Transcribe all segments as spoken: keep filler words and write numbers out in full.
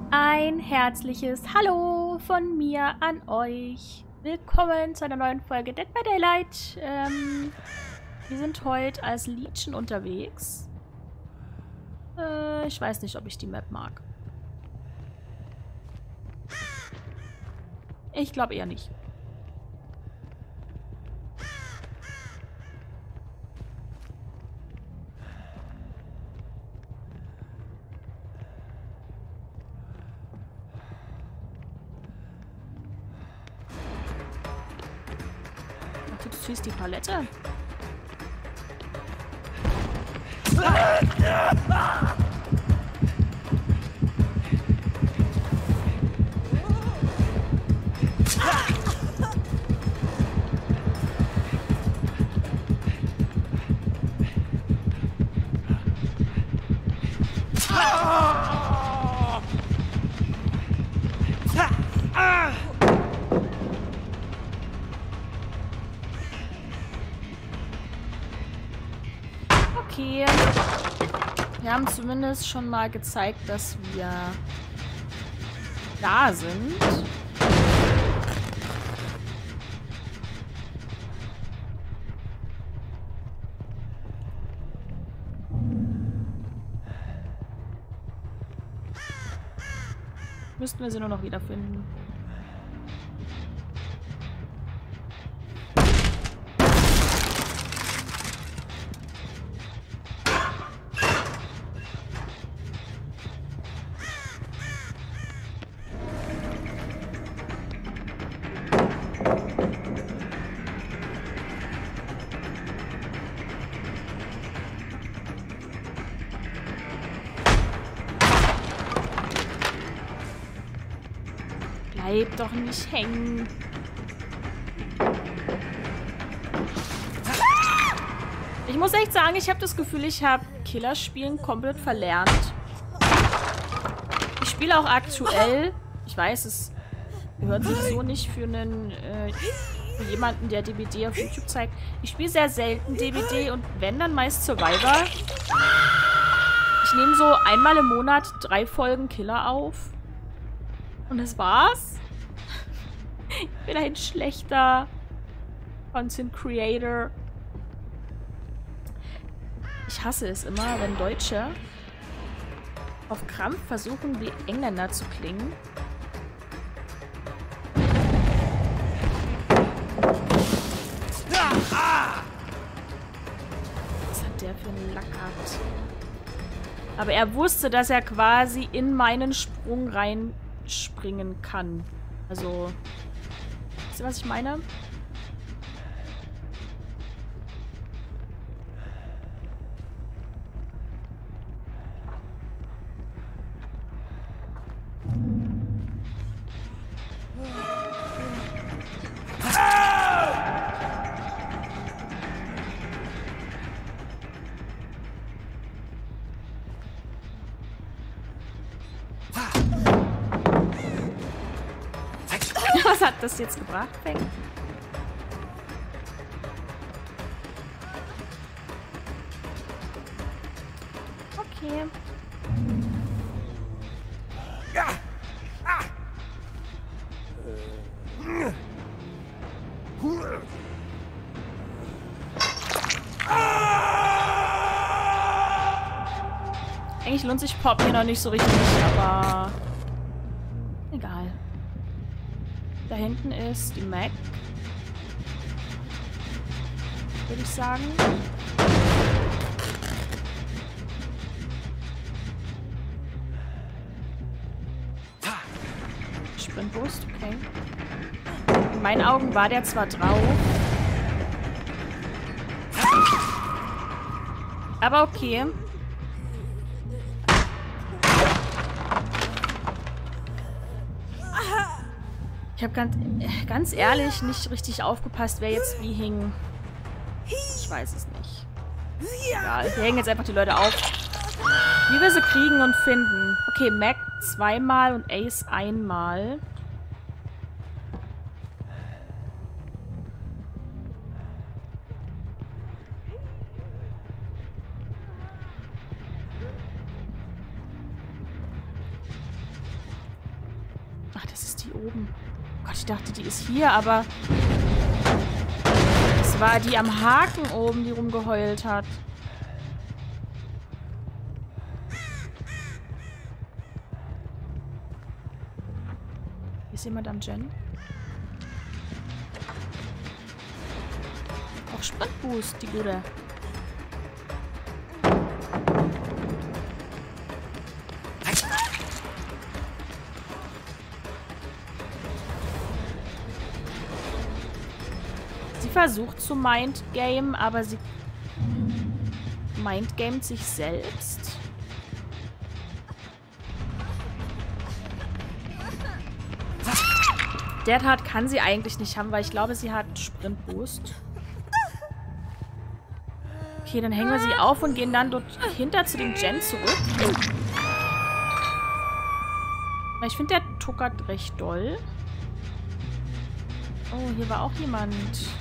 Ein herzliches Hallo von mir an euch. Willkommen zu einer neuen Folge Dead by Daylight. Ähm, wir sind heute als Legion unterwegs. Äh, ich weiß nicht, ob ich die Map mag. Ich glaube eher nicht. Du ziehst die Palette. Okay. Wir haben zumindest schon mal gezeigt, dass wir da sind. Müssten wir sie nur noch wiederfinden. Bleib doch nicht hängen. Ich muss echt sagen, ich habe das Gefühl, ich habe Killerspielen komplett verlernt. Ich spiele auch aktuell. Ich weiß, es gehört sich so nicht für einen äh, für jemanden, der D B D auf YouTube zeigt. Ich spiele sehr selten D B D und wenn, dann meist Survivor. Ich nehme so einmal im Monat drei Folgen Killer auf. Und das war's. Ich bin ein schlechter Content Creator. Ich hasse es immer, wenn Deutsche auf Krampf versuchen, wie Engländer zu klingen. Was hat der für einen Lack gehabt? Aber er wusste, dass er quasi in meinen Sprung reinspringen kann. Also, wisst ihr, was ich meine? Was hat das jetzt gebracht, Feng? Okay. Eigentlich lohnt sich Pop hier noch nicht so richtig, aber egal. Da hinten ist die Mac. Würde ich sagen. Sprintboost, okay. In meinen Augen war der zwar drauf. Aber okay. Ich habe ganz, ganz ehrlich nicht richtig aufgepasst, wer jetzt wie hing. Ich weiß es nicht. Egal, wir hängen jetzt einfach die Leute auf. Wie wir sie kriegen und finden. Okay, Mac zweimal und Ace einmal. Ach, das ist die oben. Oh Gott, ich dachte, die ist hier, aber... Das war die am Haken oben, die rumgeheult hat. Hier ist jemand am Gen. Auch Sprintboost, die Gute. Sie versucht zu mindgame, aber sie mindgamet sich selbst. Dead Hard kann sie eigentlich nicht haben, weil ich glaube, sie hat Sprintboost. Okay, dann hängen wir sie auf und gehen dann dort hinter zu den Gen zurück. Ich finde, der tuckert recht doll. Oh, hier war auch jemand.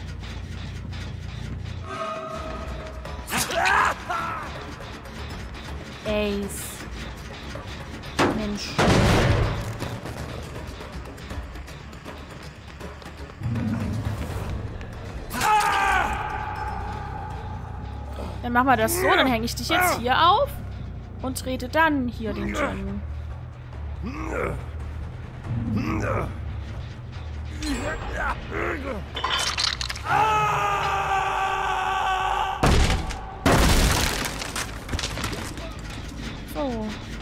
Ace. Mensch. Dann machen wir das so, dann hänge ich dich jetzt hier auf und trete dann hier den Gen. So.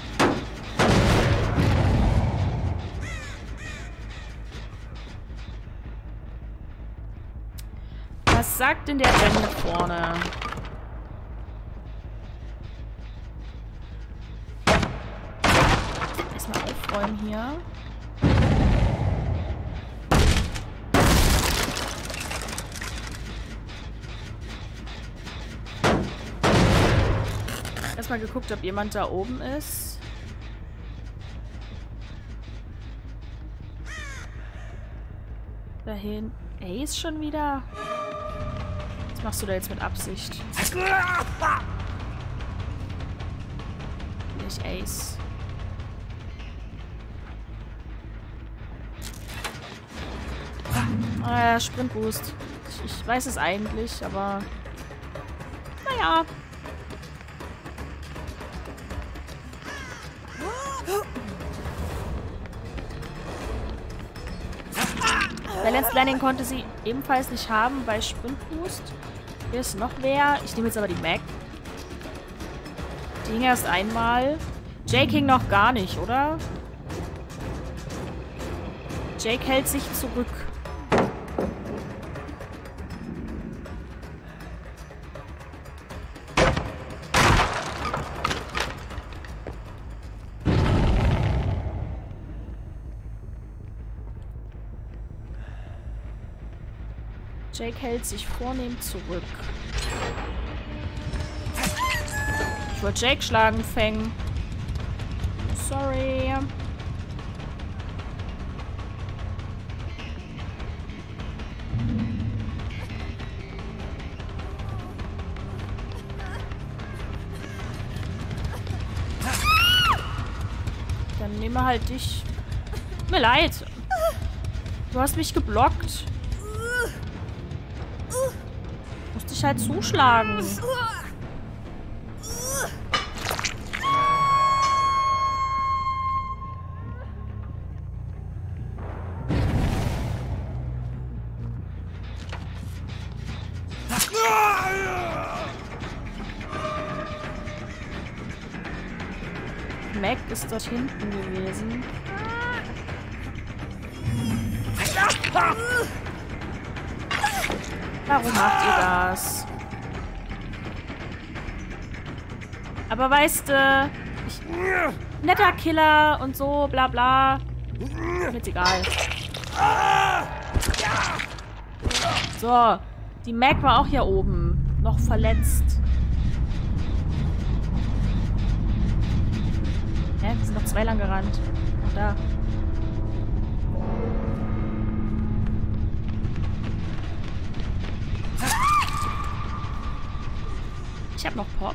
Was sagt denn der Gen da vorne? Erstmal aufräumen hier. Erstmal geguckt, ob jemand da oben ist. Dahin. Ace schon wieder? Was machst du da jetzt mit Absicht? Nicht Ace. Ah, Sprintboost. Ich, ich weiß es eigentlich, aber... Naja. Balance Landing konnte sie ebenfalls nicht haben bei Sprintboost. Hier ist noch wer. Ich nehme jetzt aber die Mac. Die hing erst einmal. Jake hing noch gar nicht, oder? Jake hält sich zurück. Jake hält sich vornehm zurück. Ich wollte Jake schlagen, Feng. Sorry. Dann nehmen wir halt dich. Tut mir leid. Du hast mich geblockt. Musste ich halt zuschlagen. Mac ist dort hinten gewesen. Warum macht ihr das? Aber weißt du, ich, netter Killer und so, bla bla. Ist mir egal. So, die Mac war auch hier oben. Noch verletzt. Hä? Es sind noch zwei lang gerannt. Ach, da. Ich hab noch Pop.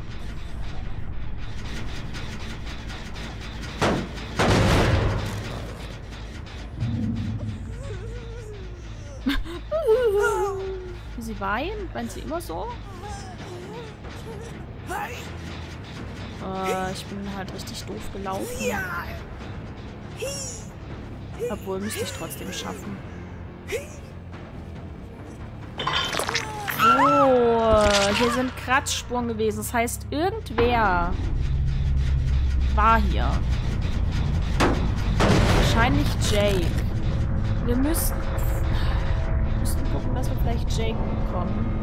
wie sie weint? Weint sie immer so? Oh, ich bin halt richtig doof gelaufen. Obwohl, müsste ich trotzdem schaffen. So, hier sind Kratzspuren gewesen. Das heißt, irgendwer war hier. Wahrscheinlich Jake. Wir müssen, müssen gucken, dass wir vielleicht Jake bekommen.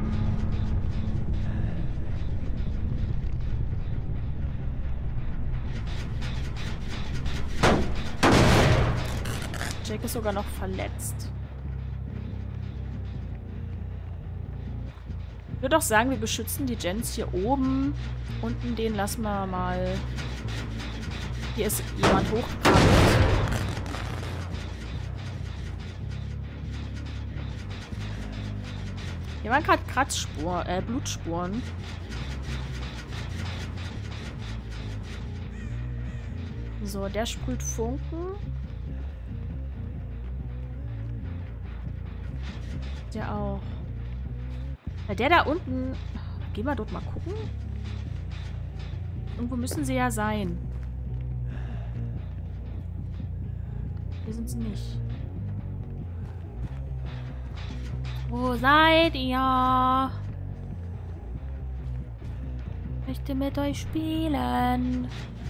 Jake ist sogar noch verletzt. Ich würde auch sagen, wir beschützen die Gens hier oben. Unten den lassen wir mal. Hier ist jemand hochgekrabbelt. Hier waren gerade Kratzspuren, äh, Blutspuren. So, der sprüht Funken. Der auch. Ja, der da unten. Gehen wir dort mal gucken. Irgendwo müssen sie ja sein. Hier sind sie nicht. Wo seid ihr? Ich möchte mit euch spielen.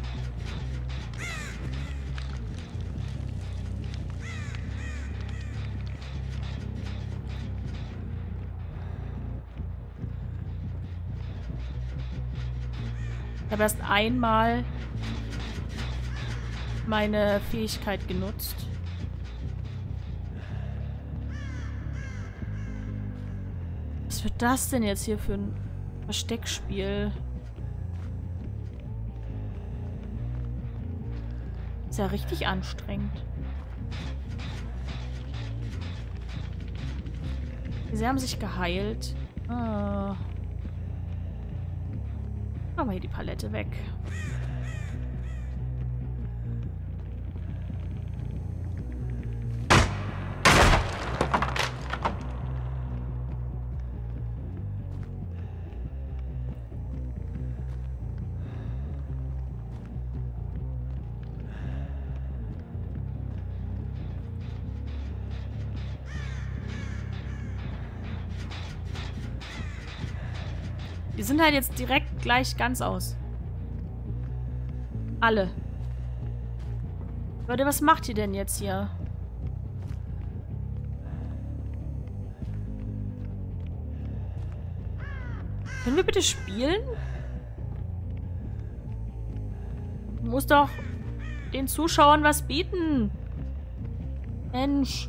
Ich habe erst einmal meine Fähigkeit genutzt. Was wird das denn jetzt hier für ein Versteckspiel? Ist ja richtig anstrengend. Sie haben sich geheilt. Ah. Machen wir hier die Palette weg. Die sind halt jetzt direkt gleich ganz aus. Alle. Leute, was macht ihr denn jetzt hier? Können wir bitte spielen? Muss doch den Zuschauern was bieten. Mensch.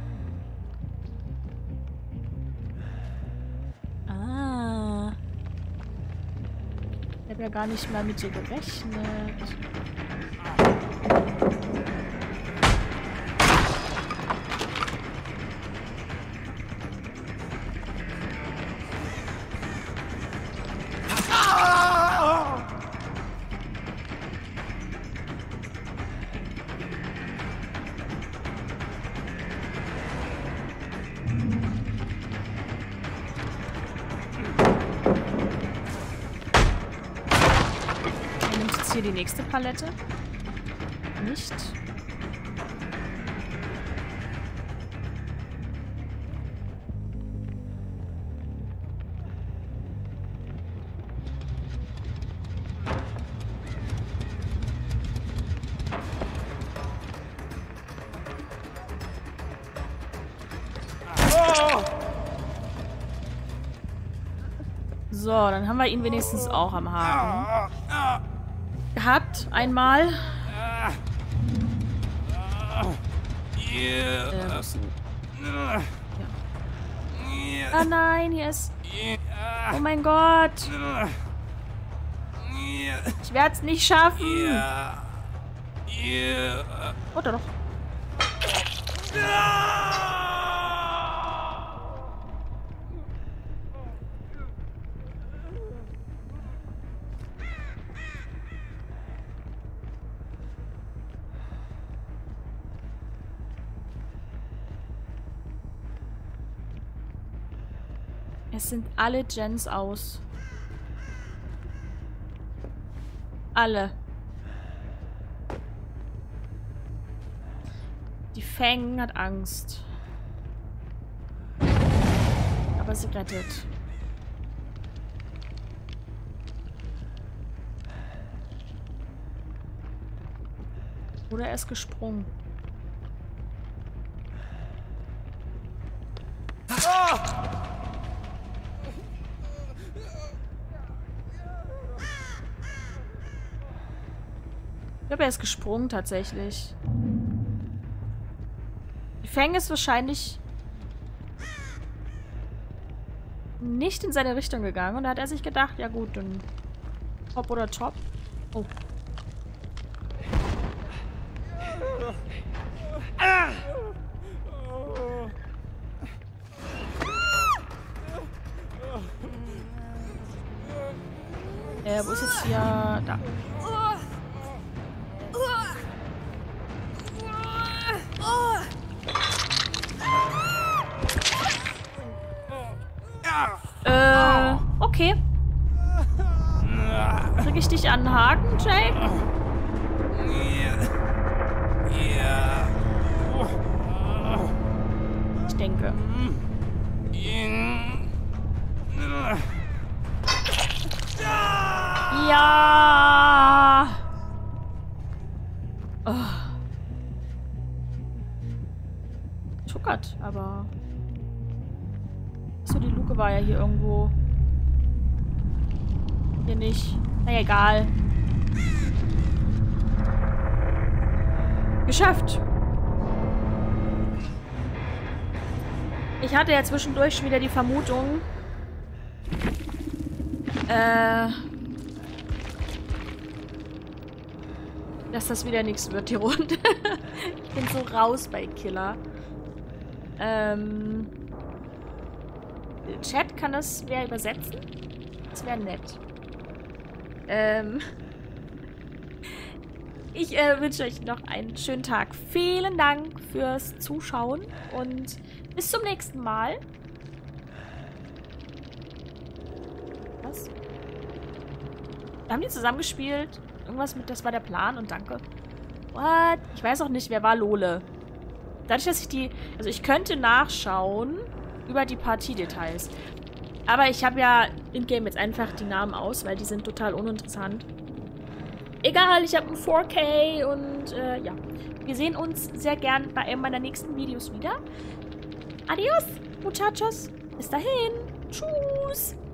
Ich habe ja gar nicht mal mit so gerechnet. Hier die nächste Palette. Nicht. So, dann haben wir ihn wenigstens auch am Haken. Gehabt, einmal. Äh, ja. Ah nein, hier ist... Oh mein Gott. Ich werde es nicht schaffen. Oder doch. Es sind alle Gens aus. Alle. Die Feng hat Angst. Aber sie rettet. Oder er ist gesprungen. Ich glaube, er ist gesprungen tatsächlich. Die Feng ist wahrscheinlich nicht in seine Richtung gegangen. Und da hat er sich gedacht, ja gut, dann Top oder Top. Oh. Äh, wo ist jetzt hier... Da. Äh, okay. Krieg ich dich an den Haken, Jake? Ich denke. Ja. Oh. Tuckert, aber... So, die Luke war ja hier irgendwo. Hier nicht. Na ja, egal. Geschafft. Ich hatte ja zwischendurch schon wieder die Vermutung, äh, dass das wieder nichts wird, die Runde. Ich bin so raus bei Killer. Ähm, Chat, kann das wer übersetzen? Das wäre nett. Ähm, ich äh, wünsche euch noch einen schönen Tag. Vielen Dank fürs Zuschauen und bis zum nächsten Mal. Was? Haben die zusammengespielt? Irgendwas mit, das war der Plan und danke. What? Ich weiß auch nicht, wer war Lole. Dadurch, dass ich die... Also ich könnte nachschauen über die Partiedetails. Aber ich habe ja in-game jetzt einfach die Namen aus, weil die sind total uninteressant. Egal, ich habe ein vier K und äh, ja. Wir sehen uns sehr gern bei einem meiner nächsten Videos wieder. Adios, Muchachos. Bis dahin. Tschüss.